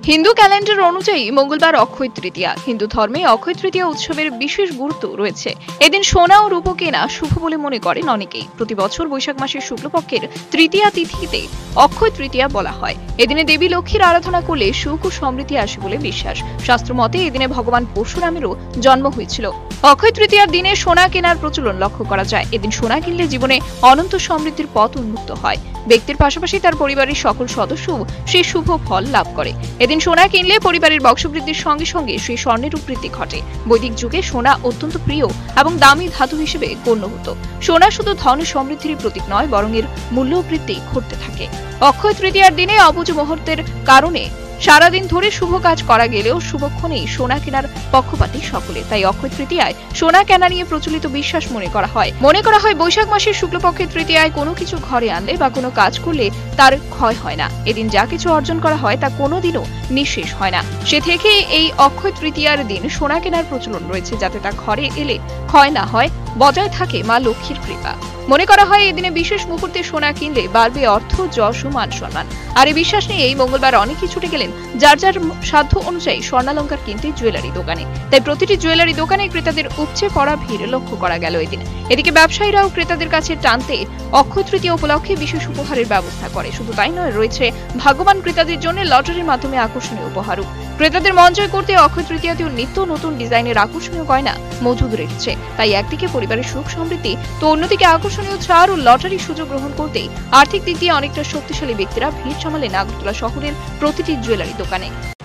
Hindu calendar অনুযায়ী মঙ্গলবার অক্ষয় তৃতীয়া। হিন্দু ধর্মে অক্ষয় তৃতীয়া উৎসবের বিশেষ গুরুত্ব রয়েছে। এদিন সোনা ও রূপো কেনা শুভ বলে মনে করেন অনেকেই। প্রতি বছর বৈশাখ মাসের শুক্লপক্ষের তৃতীয়া তিথিতে অক্ষয় তৃতীয়া বলা হয়। এদিনে দেবী লক্ষ্মীর আরাধনা করলে সুখ ও সমৃদ্ধি আসে বলে বিশ্বাস। শাস্ত্র মতে এদিনে ভগবান পরশুরামেরও জন্ম হয়েছিল। অক্ষয় তৃতীয়ার দিনে সোনা কেনার প্রচলন লক্ষ্য করা যায়। এদিন সোনা কিনলে জীবনে অনন্ত সমৃদ্ধির পথ উন্মুক্ত হয়। ব্যক্তির পাশাপাশি তার পরিবারের সকল সদস্য সেই শুভ ফল লাভ করে। এদিন সোনা কিনলে পরিবারের বংশবৃদ্ধির সঙ্গে সঙ্গে সেই স্বর্ণের বৃদ্ধি ঘটে। বৈদিক যুগে সোনা অত্যন্ত প্রিয় এবং দামি ধাতু হিসেবে গণ্য হতো। সোনা শুধু ধন সমৃদ্ধির প্রতীক নয়, বরং এর মূল্য বৃদ্ধি ঘটতে থাকে। অক্ষয় তৃতীয়ার দিনে অবুঝ মুহূর্তের কারণে সারাদিন ধরে শুভ কাজ করা গেলেও শুভক্ষণেই সোনা কেনার পক্ষপাতী সকলে। তাই অক্ষয় তৃতীয়ায় সোনা কেনা নিয়ে প্রচলিত বিশ্বাস মনে করা হয় বৈশাখ মাসের শুক্লপক্ষের তৃতীয়ায় কোনো কিছু ঘরে আনলে বা কোনো কাজ করলে তার ক্ষয় হয় না। এদিন যা কিছু অর্জন করা হয় তা কোনোদিনও নিঃশেষ হয় না। সে থেকে এই অক্ষয় তৃতীয়ার দিন সোনা কেনার প্রচলন রয়েছে, যাতে তা ঘরে এলে ক্ষয় না হয়, বজায় থাকে মা লক্ষ্মীর কৃপা। মনে করা হয় এই দিনে বিশেষ মুহূর্তে সোনা কিনলে বাড়বে অর্থ, যশ ও মান সম্মান। আর এই বিশ্বাস নিয়ে এই মঙ্গলবার অনেকেই ছুটে গেলেন যার যার সাধ্য অনুযায়ী স্বর্ণালঙ্কার কিনতে জুয়েলারি দোকানে। তাই প্রতিটি জুয়েলারি দোকানে ক্রেতাদের উপচে পড়া ভিড় লক্ষ্য করা গেল এদিন। এদিকে ব্যবসায়ীরাও ক্রেতাদের কাছে টানতে অক্ষয় তৃতীয়া উপলক্ষে বিশেষ উপহারের ব্যবস্থা করে। শুধু তাই নয়, রয়েছে ভাগ্যবান ক্রেতাদের জন্য লটারির মাধ্যমে আকর্ষণীয় উপহারও। ক্রেতাদের মন জয় করতে অক্ষয় তৃতীয়াতেও নিত্য নতুন ডিজাইনের আকর্ষণীয় গয়না মজুদ রেখেছে। তাই একদিকে পরিবারের সুখ সমৃদ্ধি, তো অন্যদিকে আকর্ষণীয় ছাড় ও লটারির সুযোগ গ্রহণ করতেই আর্থিক দিক দিয়ে অনেকটা শক্তিশালী ব্যক্তিরা ভিড় জমালেন আগরতলা শহরের প্রতিটি জুয়েলারি দোকানে।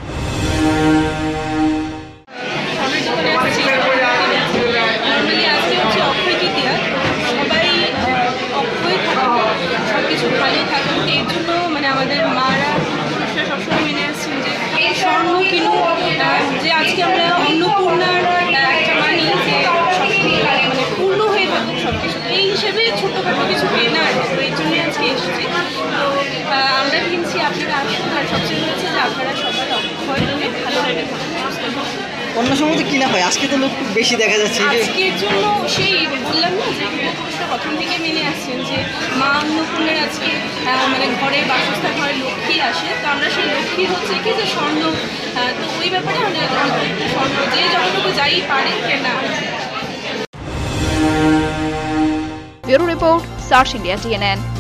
আমাদের মারা সবসময় মেনে আসছেন যে স্বর্ণ কিনুন, যে আজকে আমরা অন্নপূর্ণার একটা মানি যে মানে পূর্ণ হয়ে থাকুক সবকিছু, এই হিসেবে ছোটখাটো কিছু কেনা আছে। তো এই জন্যই আজকে এসেছি। তো আমরা কিনছি, আপনারা আসুন। আর সবচেয়ে হচ্ছে যে আপনারা সবাই অক্ষয় দিনে ভালোভাবে অন্য সময় তো কিনা হয়, আজকে তো লোক খুব বেশি দেখা যাচ্ছে। আজকের জন্য সেই বললাম না যে পূর্বপুরুষরা প্রথম থেকে মেনে আসছেন যে মা অন্নপূর্ণার আজকে মানে ঘরে বাসস্থান ঘরে লক্ষ্মী আসে। তো আমরা সেই লক্ষ্মীর হচ্ছে কি যে স্বর্ণ, তো ওই ব্যাপারে আমাদের স্বর্ণ যে যতটুকু যাই পারে কেনা। Bureau report, search India, TNN।